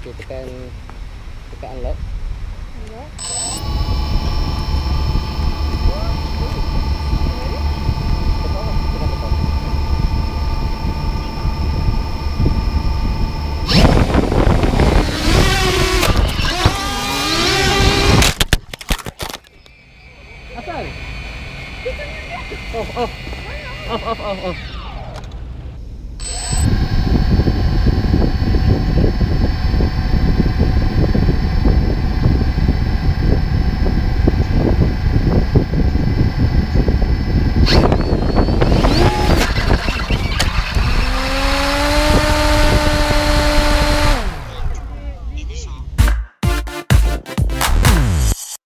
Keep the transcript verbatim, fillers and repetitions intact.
Okey, tekan tekan unlock. Unlock. Asal? Off, off. Off, off, off, off.